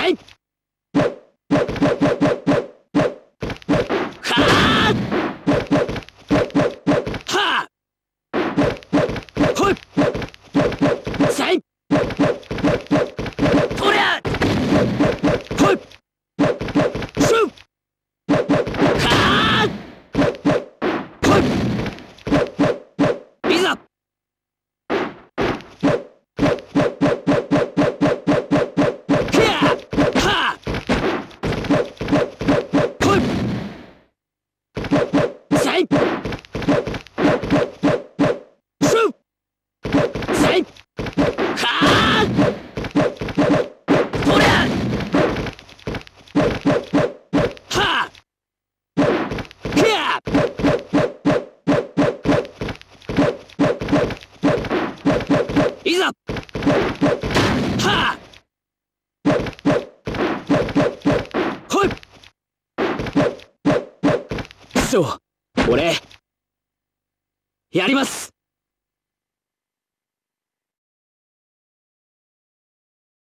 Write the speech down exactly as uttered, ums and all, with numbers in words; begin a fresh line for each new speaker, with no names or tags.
せい。はあ。はあ。ほい。せい。とりゃ。ほい。シュー。はあ。ほい。いざ。いざ。はあ。ほい。そう、俺やります。